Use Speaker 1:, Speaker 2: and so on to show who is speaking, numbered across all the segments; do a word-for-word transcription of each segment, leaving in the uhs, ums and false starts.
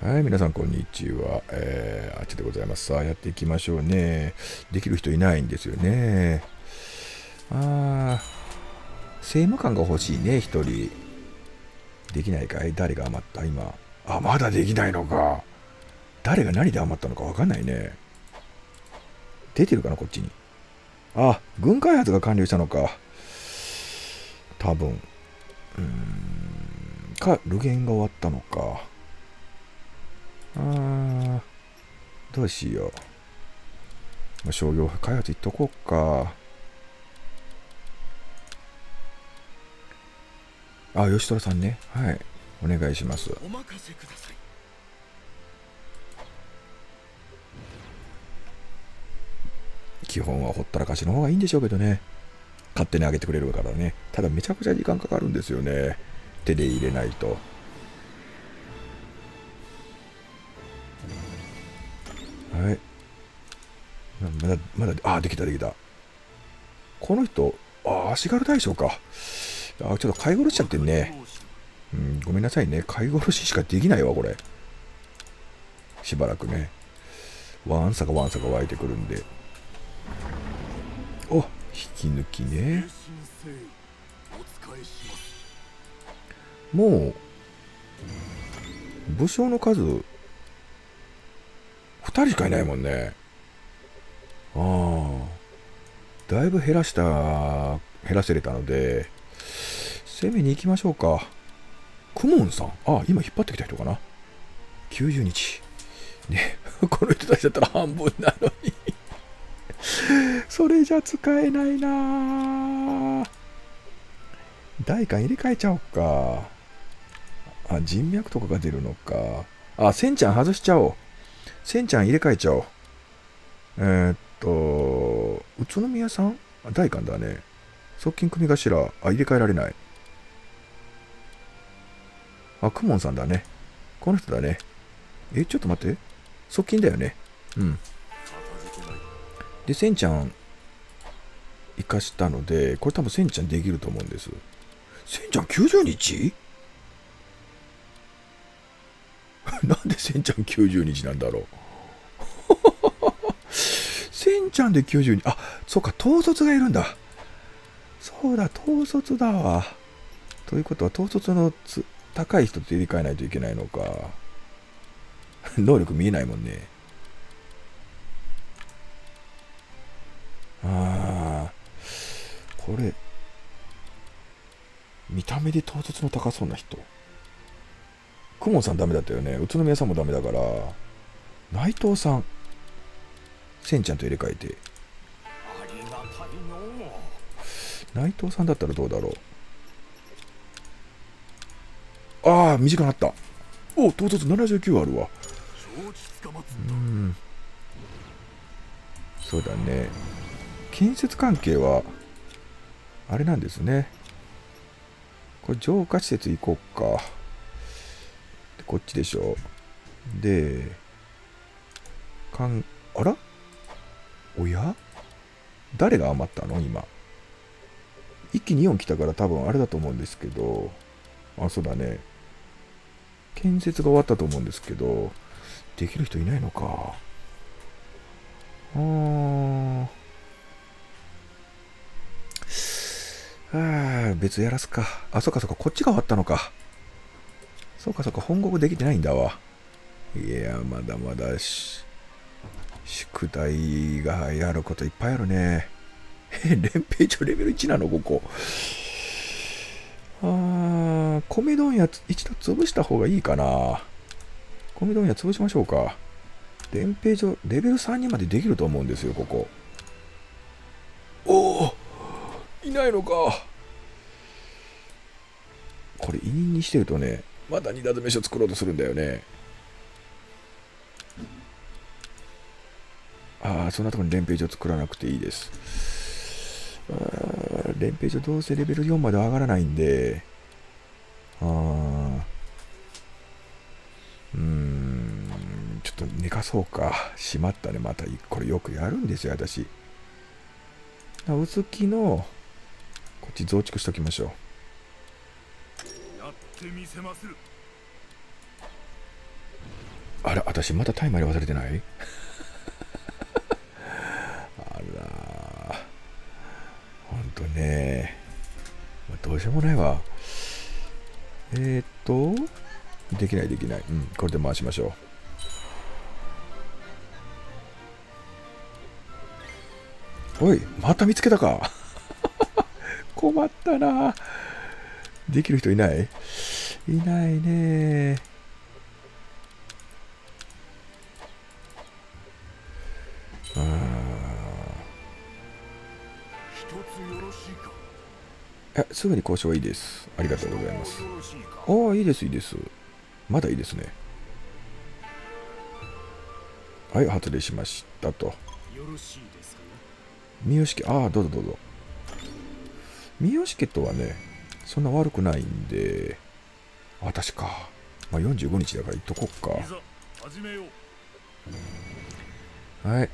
Speaker 1: はい、皆さんこんにちは。えー、あっちでございます。さあ、やっていきましょうね。できる人いないんですよね。あー、政務官が欲しいね、一人。できないかい？誰が余った今。あ、まだできないのか。誰が何で余ったのかわかんないね。出てるかな、こっちに。あ、軍開発が完了したのか。多分。うーん。か、流言が終わったのか。あー、どうしよう。まあ、商業開発いっとこうか。あ、吉虎さんね。はい。お願いします。
Speaker 2: お任せください。
Speaker 1: 基本はほったらかしの方がいいんでしょうけどね。勝手にあげてくれるからね。ただめちゃくちゃ時間かかるんですよね。手で入れないと。はい。まだ、まだ、あ、できたできた。この人、あ、足軽大将か。あ、ちょっと買い殺しちゃってんね。うん、ごめんなさいね。買い殺ししかできないわ、これ。しばらくね。ワンサがワンサが湧いてくるんで。お、引き抜きね。もう、武将の数、ふたりしかいないもんね。ああ。だいぶ減らした、減らせれたので、攻めに行きましょうか。クモンさん。あ、今引っ張ってきた人かな。きゅうじゅうにち。ね、この人たちだったら半分なのに。それじゃ使えないな。代官入れ替えちゃおうか。あ、人脈とかが出るのか。あ、センちゃん外しちゃおう。センちゃん入れ替えちゃおう。えー、っと、宇都宮さん代官だね。側近組頭。あ、入れ替えられない。あ、クモンさんだね。この人だね。え、ちょっと待って。側近だよね。うん。で、センちゃん、生かしたので、これ多分センちゃんできると思うんです。センちゃんきゅうじゅうにちなんでセンちゃんきゅうじゅうにちなんだろう。センちゃんできゅうじゅうにち。あ、そうか、統率がいるんだ。そうだ、統率だわ。ということは、統率のつ高い人と入れ替えないといけないのか。能力見えないもんね。ああ、これ、見た目で統率の高そうな人。クモンさんダメだったよね。宇都宮さんもダメだから、内藤さん、センちゃんと入れ替えて。内藤さんだったらどうだろう。ああ、短くなった。お、統率ななじゅうきゅうあるわ。うん。そうだね。建設関係は、あれなんですね。これ浄化施設行こうか。こっちでしょ。で、かん、あらおや誰が余ったの今。一気によん来たから多分あれだと思うんですけど。あ、そうだね。建設が終わったと思うんですけど、できる人いないのか。あー。ああ、別やらすか。あ、そっかそっか、こっちが終わったのか。そうかそうか、本国できてないんだわ。いや、まだまだし、宿題がやることいっぱいあるね。え、連兵長レベルいちなのここ。あー、米問屋一度潰した方がいいかな。米問屋潰しましょうか。連兵長レベルさんにまでできると思うんですよ、ここ。おお、いないのか。これ委任にしてるとね、まだ二段詰め所作ろうとするんだよね。ああ、そんなところに連兵所作らなくていいです。あ、連兵所どうせレベルよんまで上がらないんで、あー、うーん、ちょっと寝かそうか。しまったね、また。これよくやるんですよ、私。薄木の、こっち増築しときましょう。
Speaker 2: やってみせまする。
Speaker 1: あら、私またタイマー忘れてないあら、ほんとね。どうしようもないわ。えー、っと、できないできない。うん、これで回しましょう。おい、また見つけたか。困ったな。できる人いない？いないね。ああ。え、すぐに交渉はいいです。ありがとうございます。ああ、いいです、いいです。まだいいですね。はい、発令しましたと。三好家、ああ、どうぞどうぞ。三好家とはね、そんな悪くないんで、あ、確か。まあ、よんじゅうごにちだから行っとこっか。はい。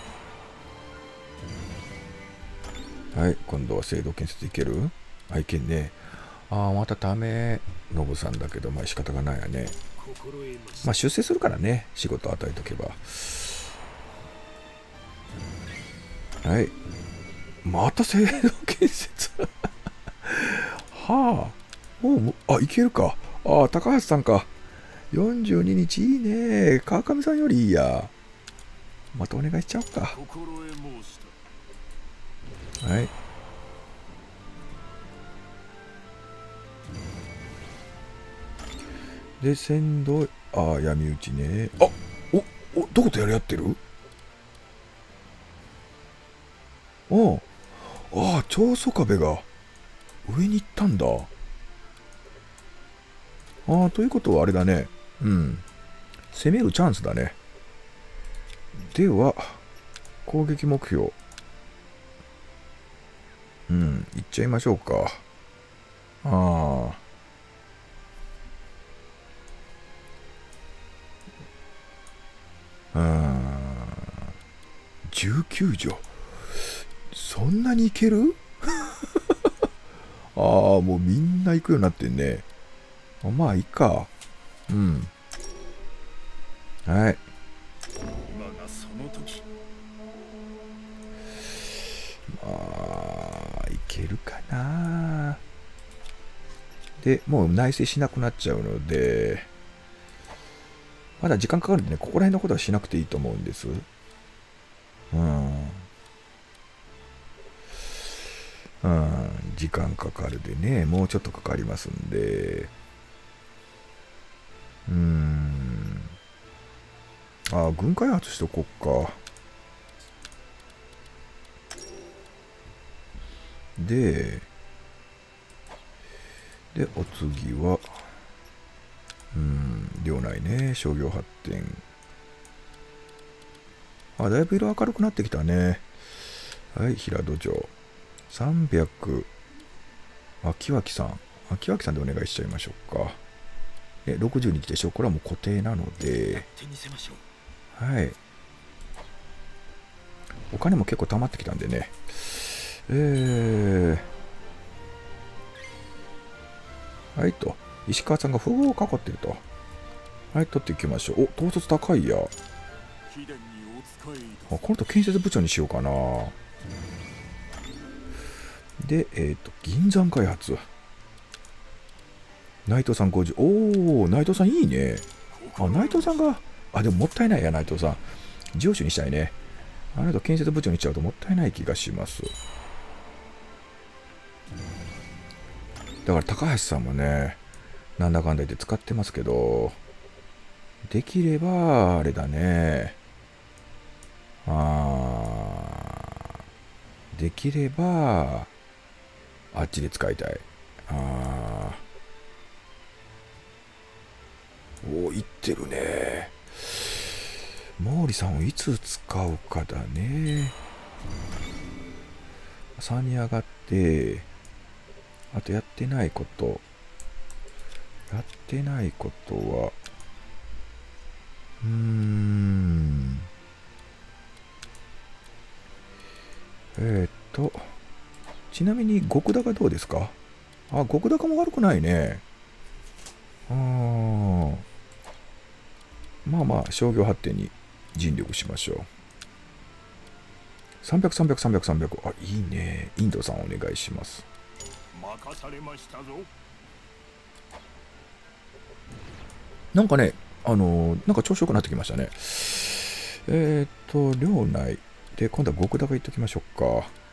Speaker 1: はい、今度は制度建設いける？あ、いけんね。ああ、またためノブさんだけど、まあ仕方がないやね。まあ出世するからね、仕事与えとけば。はい。また制度建設はあ。もう、あ、いけるか。ああ、高橋さんか。よんじゅうににちいいね。川上さんよりいいや。またお願いしちゃおうか。はい。で、先導、ああ、闇討ちね。あ、お、お、どことやり合ってる？ああ、ああ、長宗我部が上に行ったんだ。ああ、ということはあれだね。うん。攻めるチャンスだね。では、攻撃目標。うん、行っちゃいましょうか。ああ。うん。じゅうきゅうじょ。そんなにいけるああ、もうみんな行くようになってんね。まあ、いいか。うん。はい。今がその時。まあ、いけるかな。で、もう内省しなくなっちゃうので、まだ時間かかるんでね、ここら辺のことはしなくていいと思うんです。うん。うん、時間かかるでね、もうちょっとかかりますんで。うーん。ああ、軍開発しとこっか。で、で、お次は、うん、領内ね、商業発展。あ、だいぶ色明るくなってきたね。はい、平戸城。さんびゃく、秋脇さん。秋脇さんでお願いしちゃいましょうか。え、ろくじゅうにちでしょ。これはもう固定なので。はい。お金も結構溜まってきたんでね。えー、はいと。石川さんが風を囲ってると。はい、取っていきましょう。お、統率高いや。あ、この人建設部長にしようかな。で、えっ、ー、と、銀山開発。内藤さんごじゅう。おー、内藤さんいいね。あ、内藤さんが、あ、でももったいないや、内藤さん。上司にしたいね。あの人建設部長にしちゃうともったいない気がします。だから高橋さんもね、なんだかんだ言って使ってますけど、できれば、あれだね。あー、できれば、あっちで使いたい。あー、おー、いってるね。毛利さんをいつ使うかだね。さんに上がって、あとやってないこと。やってないことは、うーん。えー、っと、ちなみに極高どうですか？あ、極高も悪くないね。あー。 まあまあ商業発展に尽力しましょう。さんびゃく、さんびゃく、さんびゃく、さんびゃく。あ、いいね。インドさんお願いします。
Speaker 2: 任されましたぞ。
Speaker 1: なんかね、あのー、なんか調子よくなってきましたね。えーっと、領内で、今度は極高行っときましょうか。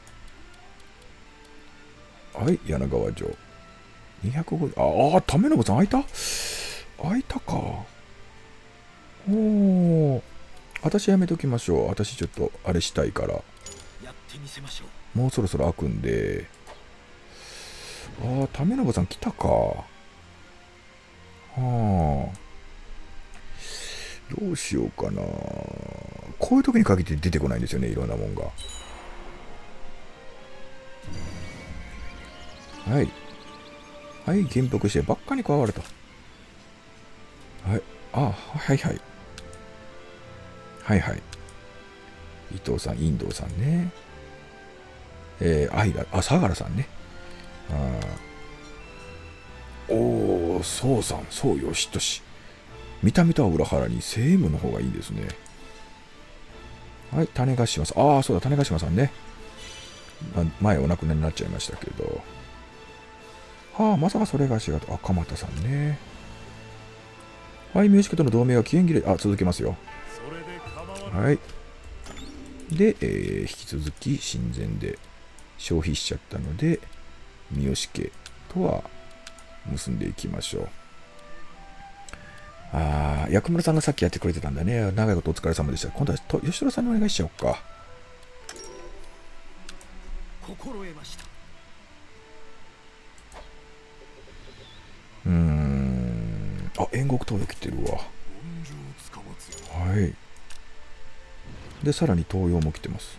Speaker 1: はい、柳川城。にひゃくごじゅう、ああ、為信さん開いた開いたか。おー。私やめときましょう。私ちょっとあれしたいから。
Speaker 2: やってみせましょ
Speaker 1: う。もうそろそろ開くんで。ああ、為信さん来たか。はあ。どうしようかな。こういう時に限って出てこないんですよね、いろんなもんが。はい。はい、元服してばっかに加わると。はい。あ、はいはい。はいはい。伊藤さん、インドさんね。えー、アイラ、あ、相良さんね。あおー、そうさん、そうよしとし。見た目とは裏腹に政務の方がいいですね。はい、種子島さん。ああ、そうだ、種子島さんね。前お亡くなりになっちゃいましたけど。はあ、まさかそれがしがと。あ、鎌田さんね。はい、ミュージックとの同盟は期限切れ。あ、続けますよ。はい。で、えー、引き続き親善で消費しちゃったので、三好家とは結んでいきましょう。ああ、薬村さんがさっきやってくれてたんだね。長いことお疲れ様でした。今度はと吉田さんにお願いしちゃおうか。
Speaker 2: 心得ました。
Speaker 1: うーん。あ、煉獄投与来てるわ。はい。で、さらに東洋も来てます。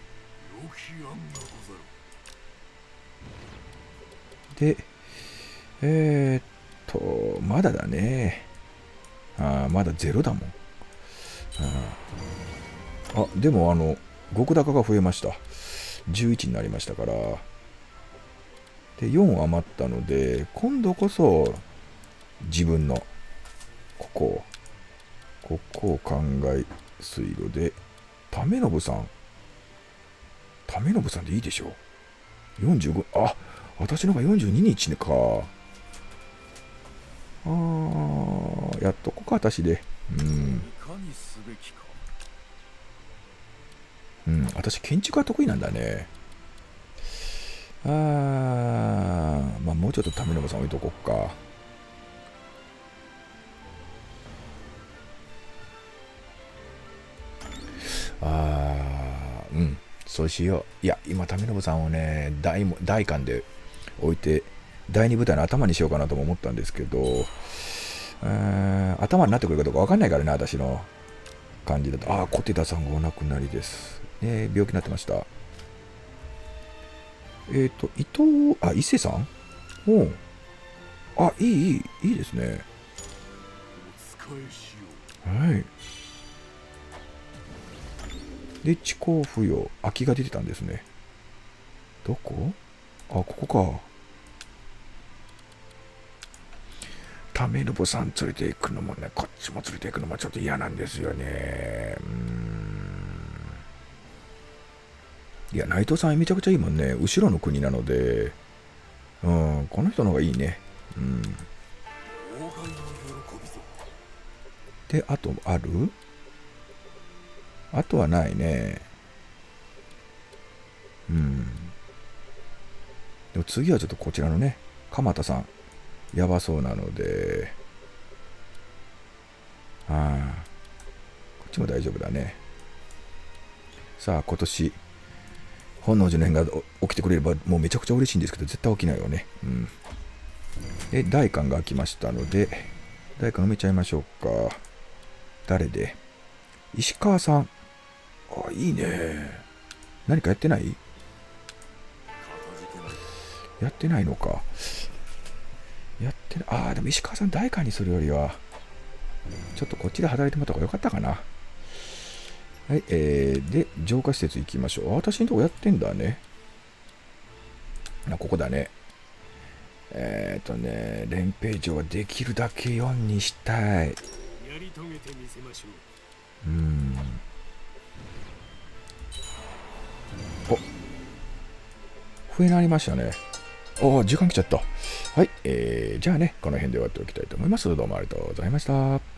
Speaker 1: で、えー、っと、まだだね。ああ、まだゼロだもん。あ, あ、でもあの、極高が増えました。じゅういちになりましたから。で、よん余ったので、今度こそ、自分の、ここを、ここを考え、水路で、為信さん。為信さんでいいでしょう。よんじゅうご、あ、私のがよんじゅうににちか。あー、やっとこか、私で。うん。うん、私、建築が得意なんだね。あー、まあ、もうちょっと為信さん置いとこっか。あー、うん、そうしよう。いや、今、為信さんをね、大も大官で置いて、だいに部隊の頭にしようかなとも思ったんですけど、頭になってくるかどうか分かんないからね、私の感じだと。ああ、小手田さんがお亡くなりです。ね、病気になってました。えっ、ー、と、伊藤、あ、伊勢さんおう。あ、いい、いい、いいですね。はい。で、地高不要。空きが出てたんですね。どこ？あ、ここか。為信さん連れて行くのもね、こっちも連れて行くのもちょっと嫌なんですよね。うーん。いや、内藤さんめちゃくちゃいいもんね。後ろの国なので、うん、この人の方がいいね。うん。で、あとある？あとはないね。うん。でも次はちょっとこちらのね、鎌田さん、やばそうなので、ああ、こっちも大丈夫だね。さあ、今年、本能寺の変が起きてくれれば、もうめちゃくちゃ嬉しいんですけど、絶対起きないよね。うん。で、大官が開きましたので、大官埋めちゃいましょうか。誰で？石川さん。あ、いいね。何かやってない？やってないのか。やってない。ああ、でも石川さん大官にするよりは、ちょっとこっちで働いてもらった方がよかったかな。はい、えー、で、浄化施設行きましょう。私のとこやってんだね。あ、ここだね。えっ、ー、とね、連兵場はできるだけよんにしたい。
Speaker 2: り遂げてみせましょ
Speaker 1: うーん。お、笛鳴りましたね。お、時間来ちゃった。はい、えー、じゃあね、この辺で終わっておきたいと思います。どうもありがとうございました。